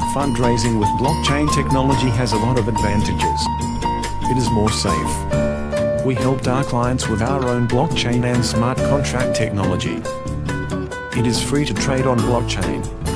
Fundraising with blockchain technology has a lot of advantages. It is more safe. We helped our clients with our own blockchain and smart contract technology. It is free to trade on blockchain.